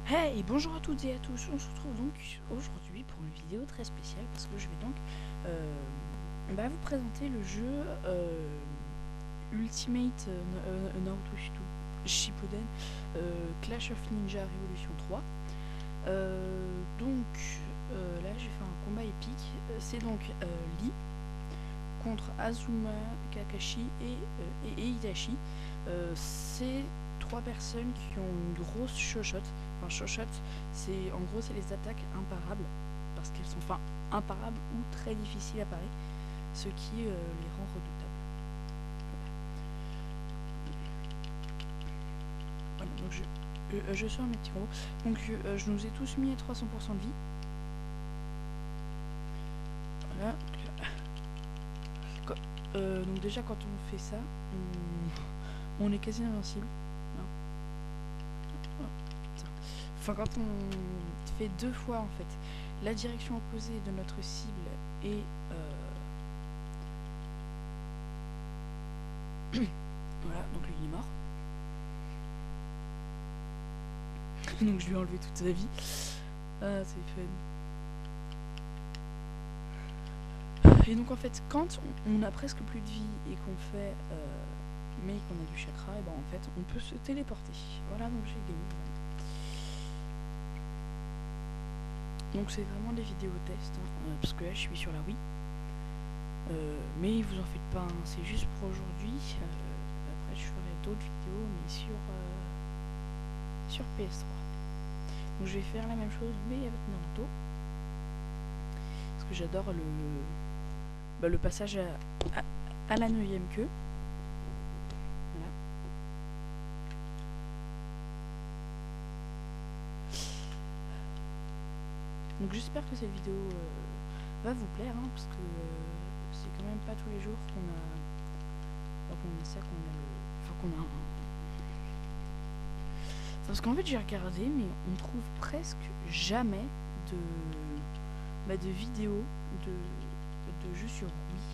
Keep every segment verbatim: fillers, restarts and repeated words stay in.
Hey, bonjour à toutes et à tous, on se retrouve donc aujourd'hui pour une vidéo très spéciale parce que je vais donc euh, bah, vous présenter le jeu euh, Ultimate euh, Naruto Shippuden euh, Clash of Ninja Revolution trois. Euh, donc euh, là j'ai fait un combat épique, c'est donc euh, Lee contre Azuma, Kakashi et, euh, et, et Itachi. Euh, c'est trois personnes qui ont une grosse chochotte. Enfin, chochotte, c'est en gros c'est les attaques imparables parce qu'elles sont enfin imparables ou très difficiles à parer, ce qui euh, les rend redoutables. Voilà, donc je, euh, je sors mes petits robots. Donc euh, je nous ai tous mis à trois cents pour cent de vie. Voilà. Euh, donc déjà quand on fait ça, on, on est quasi invincible. Enfin, quand on fait deux fois en fait la direction opposée de notre cible et euh... voilà, donc lui il est mort. Donc je lui ai enlevé toute sa vie. Ah, c'est fun. Et donc en fait, quand on, on a presque plus de vie et qu'on fait euh, mais qu'on a du chakra, et ben en fait on peut se téléporter. Voilà, donc j'ai gagné. Donc c'est vraiment des vidéos tests, hein, euh, parce que là je suis sur la Wii. Euh, mais vous en faites pas, hein, c'est juste pour aujourd'hui. Euh, après je ferai d'autres vidéos, mais sur, euh, sur P S trois. Donc je vais faire la même chose, mais avec Naruto. Parce que j'adore le, bah, le passage à, à, à la neuvième queue. Voilà. Donc j'espère que cette vidéo euh, va vous plaire, hein, parce que euh, c'est quand même pas tous les jours qu'on a, enfin, qu'on a ça, qu'on a le, enfin qu'on a un... Parce qu'en fait j'ai regardé, mais on trouve presque jamais de, bah, de vidéos de, de jeux sur Wii.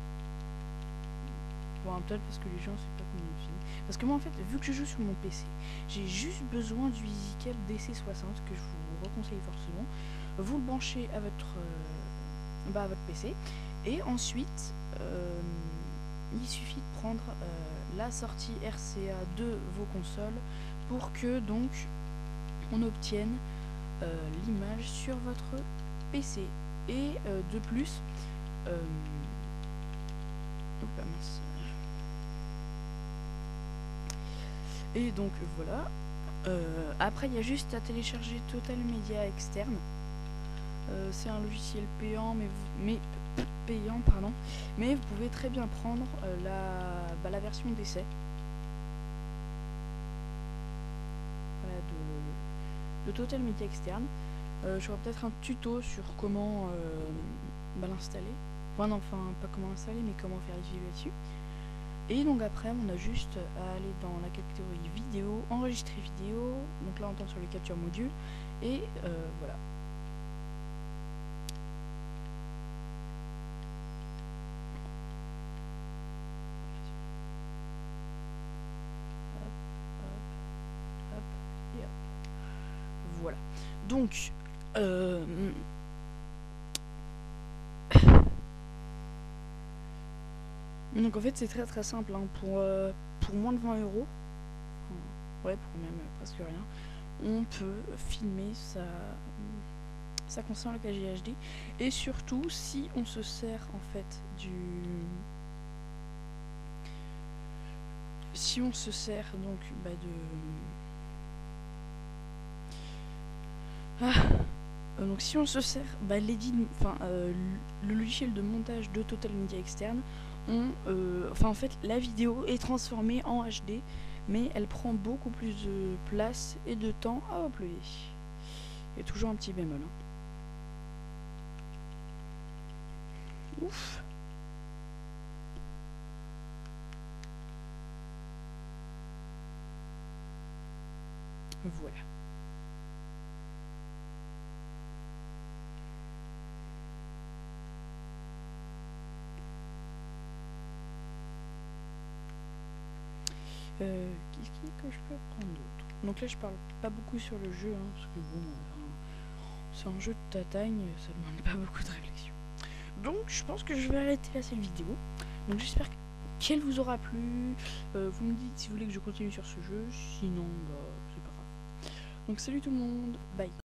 Bon, peut-être parce que les gens c'est pas comment on filme. Parce que moi en fait, vu que je joue sur mon P C, j'ai juste besoin du EasyCap D C soixante que je vous reconseille forcément. Vous le branchez à votre, euh, bah, à votre P C et ensuite euh, il suffit de prendre euh, la sortie R C A de vos consoles pour que donc on obtienne euh, l'image sur votre P C. Et euh, de plus euh, oh, bah, mince. Et donc voilà. Euh, après il y a juste à télécharger Total Media Externe. Euh, c'est un logiciel payant, mais, vous, mais payant, pardon, mais vous pouvez très bien prendre euh, la, bah, la version d'essai. Voilà, de, de Total Media Externe. Euh, J'aurai peut-être un tuto sur comment euh, bah, l'installer. Enfin non, enfin pas comment installer, mais comment faire les vidéos là-dessus. Et donc après, on a juste à aller dans la catégorie vidéo, enregistrer vidéo. Donc là, on tombe sur les captures modules et euh, voilà. Voilà. Donc, euh, donc en fait c'est très très simple, hein. Pour, euh, pour moins de vingt euros, ouais, pour même presque rien, on peut filmer sa, sa console en K G H D. Et surtout si on se sert en fait du... Si on se sert donc bah, de... Ah. Euh, donc si on se sert bah, enfin euh, le logiciel de montage de Total Media Externe, on, euh, enfin en fait la vidéo est transformée en H D, mais elle prend beaucoup plus de place et de temps à uploader. Et toujours un petit bémol. Hein. Ouf. Voilà. Euh, Qu'est-ce que je peux prendre d'autre? Donc là je parle pas beaucoup sur le jeu, hein, parce que bon, enfin, c'est un jeu de tatagne, ça demande pas beaucoup de réflexion. Donc je pense que je vais arrêter là cette vidéo. Donc j'espère qu'elle vous aura plu. Euh, vous me dites si vous voulez que je continue sur ce jeu, sinon bah c'est pas grave. Donc salut tout le monde, bye.